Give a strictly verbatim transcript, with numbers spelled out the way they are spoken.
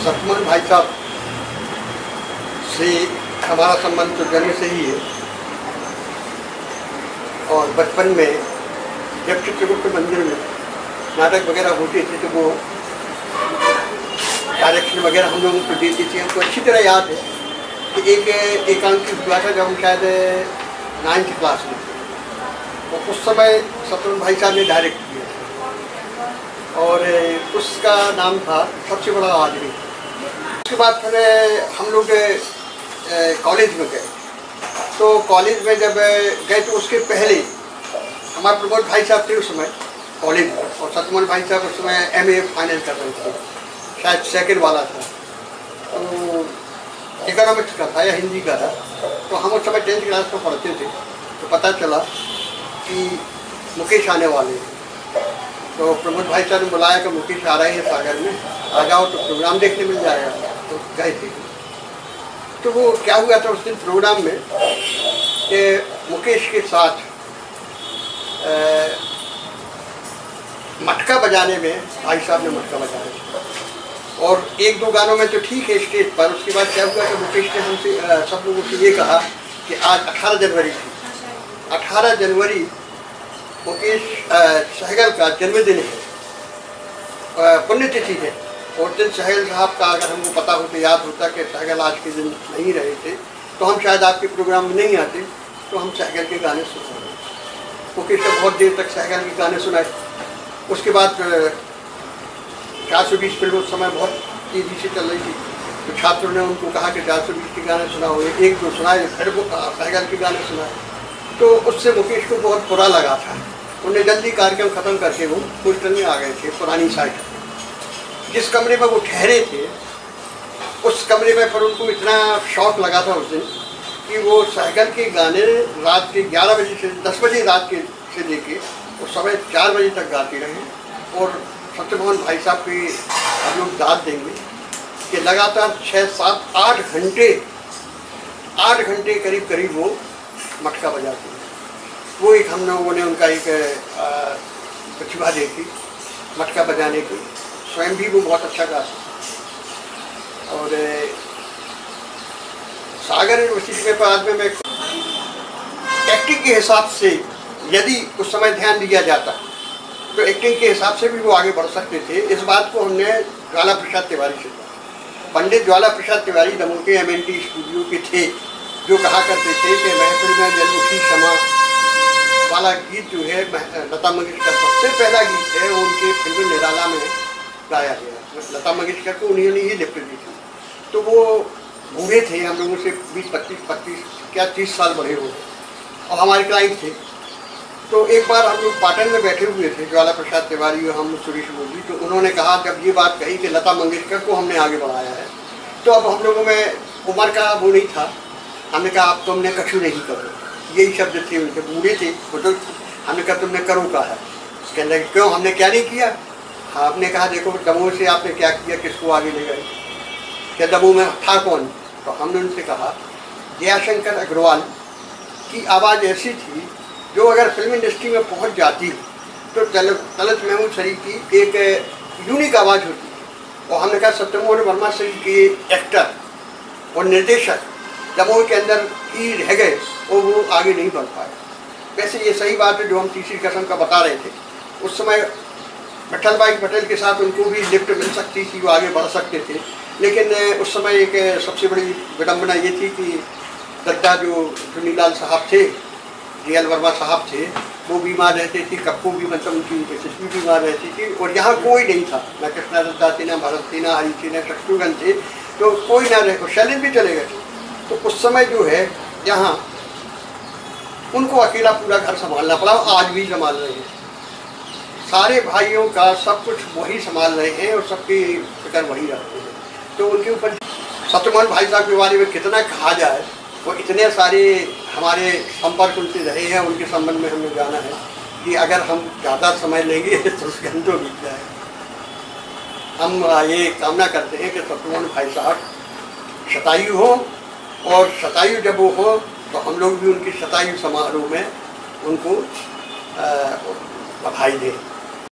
सतमोहन भाई साहब से हमारा संबंध तो जन्म से ही है और बचपन में जब चित्रकूट मंदिर में नाटक वगैरह होते थे तो वो डायरेक्शन वगैरह हम लोगों को देती थी। हमको अच्छी तरह याद है कि एक एकांकी हुआ था जब हम शायद नाइन्थ क्लास में तो उस समय सतमोहन भाई साहब ने डायरेक्ट किया था और उसका नाम था सबसे बड़ा आदमी। उसके बाद फिर हम लोग कॉलेज में गए तो कॉलेज में जब गए तो उसके पहले हमारे प्रमोद भाई साहब थे उस समय कॉलेज में और सतमोहन भाई साहब उस समय एम ए फाइनल कर रहे थे, शायद सेकंड वाला था तो इकोनॉमिक्स का था या हिंदी का था। तो हम उस समय टेंथ क्लास में पढ़ते थे तो पता चला कि मुकेश आने वाले हैं। तो प्रमोद भाई साहब ने बुलाया कि मुकेश आ रहे हैं सागर में, आ जाओ तो प्रोग्राम देखने मिल जाएगा। तो गए थे तो वो क्या हुआ था उस दिन प्रोग्राम में कि मुकेश के साथ आ, मटका बजाने में भाई साहब ने मटका बजाया और एक दो गानों में तो ठीक है स्टेज पर। उसके बाद क्या हुआ कि मुकेश ने हमसे सब लोगों से ये कहा कि आज अठारह जनवरी थी, अठारह जनवरी मुकेश सहगल का जन्मदिन है, पुण्यतिथि है। और दिन सहगल साहब का अगर हमको पता हो तो याद होता कि सहगल आज के दिन नहीं रहे थे तो हम शायद आपके प्रोग्राम में नहीं आते। तो हम सहगल के गाने सुना रहे मुकेश ने बहुत देर तक सहगल के गाने सुनाए। उसके बाद चार सौ बीस फिल्म उस समय बहुत तेज़ी से चल रही थी तो छात्रों ने उनको कहा कि चार सौ बीस के गाने सुनाओ, एक दो सुनाए, फिर वो सहगल के गाने सुनाए। तो उससे मुकेश को बहुत बुरा लगा था। उन्हें जल्दी कार्यक्रम ख़त्म करके वो होस्टल में आ गए थे पुरानी साइड। जिस कमरे में वो ठहरे थे उस कमरे में पर उनको इतना शौक लगा था उस दिन कि वो सहगल के गाने रात के ग्यारह बजे से दस बजे रात के से लेके उस समय चार बजे तक गाते रहे। और सत्यमोहन भाई साहब की हम लोग दाद देंगे कि लगातार छः सात आठ घंटे आठ घंटे करीब करीब वो मटका बजाते हैं। वो एक हम लोगों ने उनका एक प्रतिभा देखी मटका बजाने की। स्वयं भी वो बहुत अच्छा गाता और सागर यूनिवर्सिटी के बाद में मैं एक्टिंग के हिसाब से यदि उस समय ध्यान दिया जाता तो एक्टिंग के हिसाब से भी वो आगे बढ़ सकते थे। इस बात को हमने ज्वाला प्रसाद तिवारी से कहा। पंडित ज्वाला प्रसाद तिवारी दमोह के एम एन टी स्टूडियो के थे जो कहा करते थे कि महफिल में जन्मुखी क्षमा वाला गीत जो है लता मंगेशकर सबसे पहला गीत है वो उनके फिल्म निराला में गाया गया। लता मंगेशकर को उन्होंने ही लिफ्ट दी थी। तो वो बूढ़े थे, हम लोगों से बीस पच्चीस पच्चीस क्या तीस साल बड़े हो और हमारे क्लाइंट थे। तो एक बार हम लोग पाटन में बैठे हुए थे ज्वाला प्रसाद तिवारी और हम सुरेश मोदी। तो उन्होंने कहा जब ये बात कही कि लता मंगेशकर को हमने आगे बढ़ाया है तो अब हम लोगों में उम्र का वो नहीं था। हमने कहा अब तुमने कछु नहीं करो, यही शब्द थे उनके। बूढ़े थे बुजुर्ग। हमने कहा तुमने करो का है। कहने लगे क्यों, हमने क्या नहीं किया। हाँ, आपने कहा देखो दमोह से आपने क्या किया, किसको आगे ले गए, क्या दमोह में था कौन। तो हमने उनसे कहा जयाशंकर अग्रवाल की आवाज़ ऐसी थी जो अगर फिल्म इंडस्ट्री में पहुंच जाती तो तलत महमूद शरीफ की एक यूनिक आवाज़ होती। और हमने कहा सत्यमोहन वर्मा सिंह के एक्टर और निर्देशक दमोह के अंदर ही रह गए और वो आगे नहीं बढ़ पाए। वैसे ये सही बात है जो हम तीसरी कसम का बता रहे थे। उस समय विठल भाई पटेल के साथ उनको भी लिफ्ट मिल सकती थी, वो आगे बढ़ सकते थे। लेकिन उस समय एक सबसे बड़ी विडम्बना ये थी कि दद्दा जो चुनीलाल साहब थे, जी एल वर्मा साहब थे, वो बीमार रहते थे। कप्पू भी मतलब उनकी सिस्टर बीमार रहती थी और यहाँ कोई नहीं था, न कृष्णा दत्ता थे, न भरत थे, न हरी थे, न शत्रुघ्न थे। तो कोई ना रहे, शैलेंद्र भी चले गए। तो उस समय जो है यहाँ उनको अकेला पूरा घर संभालना पड़ा। आज भी संभाल रहे हैं, सारे भाइयों का सब कुछ वही संभाल रहे हैं और सबकी फिक्र वही रखते हैं। तो उनके ऊपर सत्यमोहन भाई साहब के बारे में कितना कहा जाए, वो इतने सारे हमारे संपर्क उनसे रहे हैं, उनके संबंध में हमें जाना है कि अगर हम ज़्यादा समय लेंगे तो घंटों बीत जाए। हम ये कामना करते हैं कि सत्यमोहन भाई साहब शतायु हो और शतायु जब वो हो तो हम लोग भी उनके शतायु समारोह में उनको बधाई दें।